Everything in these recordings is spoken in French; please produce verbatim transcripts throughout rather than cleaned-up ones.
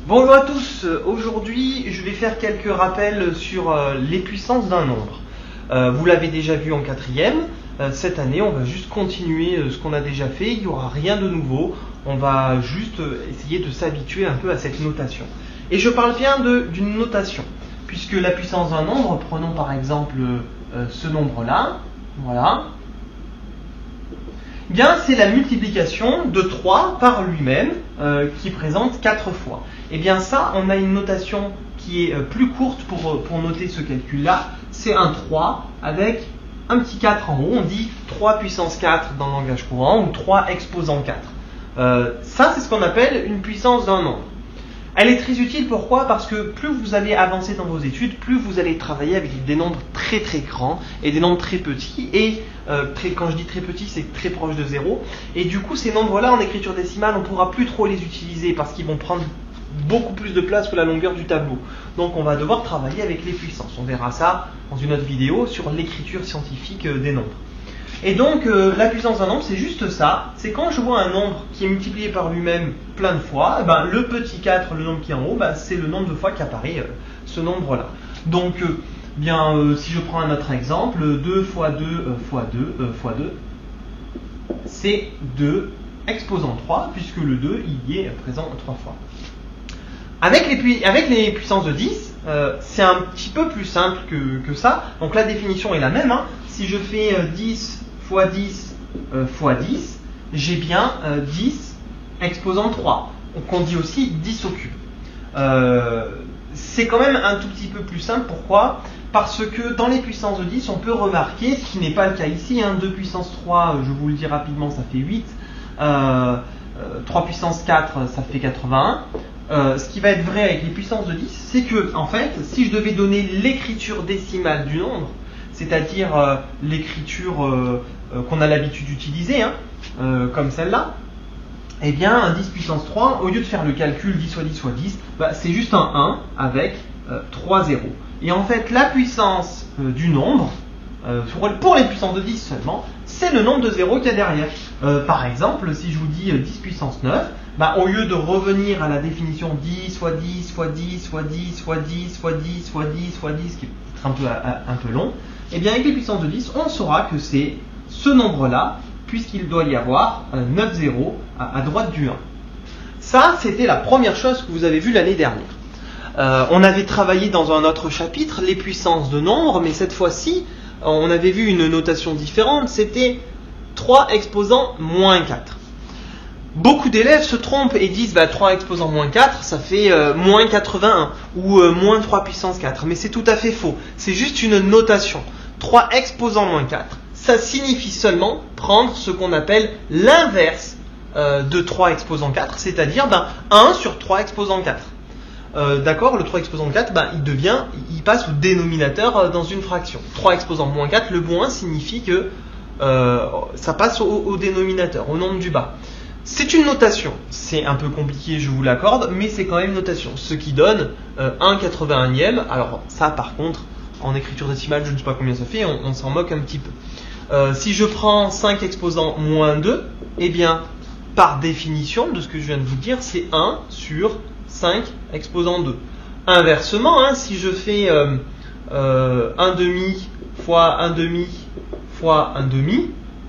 Bonjour à tous, aujourd'hui je vais faire quelques rappels sur les puissances d'un nombre. Euh, vous l'avez déjà vu en quatrième, euh, cette année on va juste continuer ce qu'on a déjà fait, il n'y aura rien de nouveau, on va juste essayer de s'habituer un peu à cette notation. Et je parle bien d'une notation, puisque la puissance d'un nombre, prenons par exemple euh, ce nombre-là, voilà, bien c'est la multiplication de trois par lui-même euh, qui présente quatre fois. Et bien ça, on a une notation qui est euh, plus courte pour, pour noter ce calcul-là, c'est un trois avec un petit quatre en haut, on dit trois puissance quatre dans le langage courant ou trois exposant quatre. Euh, ça c'est ce qu'on appelle une puissance d'un nombre. Elle est très utile, pourquoi? Parce que plus vous allez avancer dans vos études, plus vous allez travailler avec des nombres très très grands et des nombres très petits. Et euh, très, quand je dis très petits, c'est très proche de zéro. Et du coup, ces nombres-là, en écriture décimale, on ne pourra plus trop les utiliser parce qu'ils vont prendre beaucoup plus de place que la longueur du tableau. Donc on va devoir travailler avec les puissances. On verra ça dans une autre vidéo sur l'écriture scientifique des nombres. Et donc, euh, la puissance d'un nombre, c'est juste ça. C'est quand je vois un nombre qui est multiplié par lui-même plein de fois, eh ben, le petit quatre, le nombre qui est en haut, ben, c'est le nombre de fois qu'apparaît euh, ce nombre-là. Donc, euh, bien, euh, si je prends un autre exemple, deux fois deux euh, fois deux euh, fois deux, c'est deux exposant trois, puisque le deux, il y est présent trois fois. Avec les, pu avec les puissances de dix, euh, c'est un petit peu plus simple que, que ça. Donc, la définition est la même. Hein. Si je fais euh, dix fois dix euh, fois dix, j'ai bien euh, dix exposant trois. Donc on dit aussi dix au cube. Euh, c'est quand même un tout petit peu plus simple. Pourquoi? Parce que dans les puissances de dix, on peut remarquer, ce qui n'est pas le cas ici, hein, deux puissance trois, je vous le dis rapidement, ça fait huit. Euh, euh, trois puissance quatre, ça fait quatre-vingt-un. Euh, ce qui va être vrai avec les puissances de dix, c'est que, en fait, si je devais donner l'écriture décimale du nombre, c'est-à-dire euh, l'écriture euh, euh, qu'on a l'habitude d'utiliser, hein, euh, comme celle-là, eh bien, un dix puissance trois, au lieu de faire le calcul dix fois dix fois dix, bah, c'est juste un un avec euh, trois zéros. Et en fait, la puissance euh, du nombre, euh, pour les puissances de dix seulement, c'est le nombre de zéros qu'il y a derrière. Euh, par exemple, si je vous dis euh, dix puissance neuf, bah, au lieu de revenir à la définition dix fois dix fois dix fois dix fois dix fois dix fois dix fois dix, qui est un peu, un peu long, et bien avec les puissances de dix, on saura que c'est ce nombre-là, puisqu'il doit y avoir neuf zéros à, à droite du un. Ça, c'était la première chose que vous avez vue l'année dernière. Euh, on avait travaillé dans un autre chapitre les puissances de nombres, mais cette fois-ci, on avait vu une notation différente, c'était trois exposant moins quatre. Beaucoup d'élèves se trompent et disent bah, trois exposant moins quatre, ça fait euh, moins quatre-vingt-un ou euh, moins trois puissance quatre. Mais c'est tout à fait faux. C'est juste une notation. trois exposant moins quatre, ça signifie seulement prendre ce qu'on appelle l'inverse euh, de trois exposant quatre, c'est-à-dire ben, un sur trois exposant quatre. Euh, D'accord, le trois exposant quatre, ben, il devient, il passe au dénominateur euh, dans une fraction. trois exposant moins quatre, le moins signifie que euh, ça passe au, au dénominateur, au nombre du bas. C'est une notation, c'est un peu compliqué, je vous l'accorde, mais c'est quand même une notation, ce qui donne euh, un quatre-vingt-unième. Alors ça par contre, en écriture décimale, je ne sais pas combien ça fait, on, on s'en moque un petit peu. Euh, si je prends cinq exposant moins deux, eh bien, par définition de ce que je viens de vous dire, c'est un sur cinq exposant deux. Inversement, hein, si je fais euh, euh, un demi fois un demi fois un demi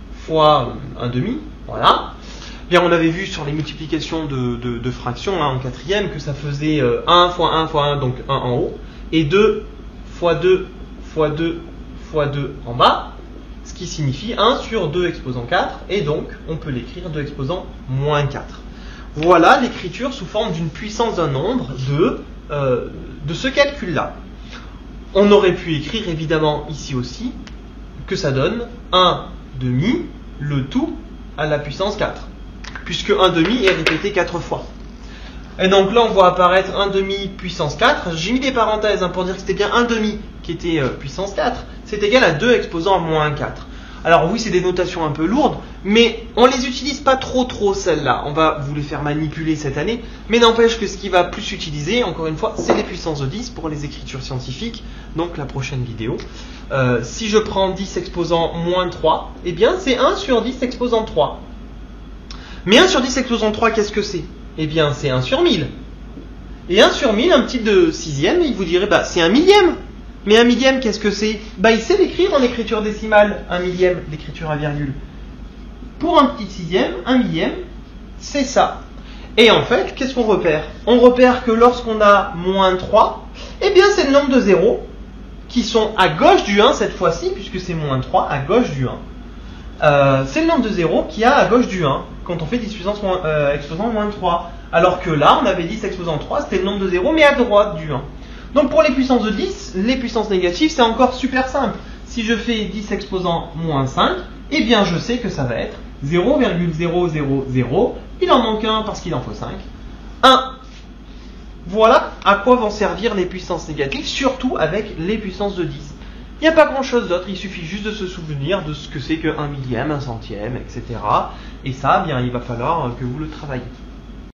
fois un demi, voilà. Bien, on avait vu sur les multiplications de, de, de fractions hein, en quatrième que ça faisait euh, un fois un fois un, donc un en haut, et deux fois deux fois deux fois deux en bas, ce qui signifie un sur deux exposant quatre, et donc on peut l'écrire deux exposant moins quatre. Voilà l'écriture sous forme d'une puissance d'un nombre de, euh, de ce calcul-là. On aurait pu écrire évidemment ici aussi que ça donne un demi, le tout à la puissance quatre. Puisque un demi est répété quatre fois. Et donc là, on voit apparaître un demi puissance quatre. J'ai mis des parenthèses hein, pour dire que c'était bien un demi qui était euh, puissance quatre. C'est égal à deux exposant moins quatre. Alors oui, c'est des notations un peu lourdes, mais on les utilise pas trop trop celles-là. On va vous les faire manipuler cette année, mais n'empêche que ce qui va plus s'utiliser, encore une fois, c'est les puissances de dix pour les écritures scientifiques, donc la prochaine vidéo. Euh, si je prends dix exposant moins trois, eh bien c'est un sur dix exposant trois. Mais un sur dix exposant trois, qu'est-ce que c'est? Eh bien c'est un sur mille. Et un sur mille, un petit de sixième, il vous dirait, bah, c'est un millième. Mais un millième, qu'est-ce que c'est? Bah, il sait l'écrire en écriture décimale, un millième, l'écriture à virgule. Pour un petit sixième, un millième, c'est ça. Et en fait, qu'est-ce qu'on repère? On repère que lorsqu'on a moins trois, eh bien, c'est le nombre de zéros qui sont à gauche du un cette fois-ci, puisque c'est moins trois, à gauche du un. Euh, c'est le nombre de zéros qu'il y a à gauche du un, quand on fait dix puissance moins, euh, exposant moins trois. Alors que là, on avait dix exposant trois, c'était le nombre de zéros, mais à droite du un. Donc pour les puissances de dix, les puissances négatives, c'est encore super simple. Si je fais dix exposant moins cinq, eh bien je sais que ça va être zéro virgule zéro zéro zéro, il en manque un parce qu'il en faut cinq, un. Voilà à quoi vont servir les puissances négatives, surtout avec les puissances de dix. Il n'y a pas grand chose d'autre, il suffit juste de se souvenir de ce que c'est qu'un millième, un centième, et cetera. Et ça, bien, il va falloir que vous le travaillez.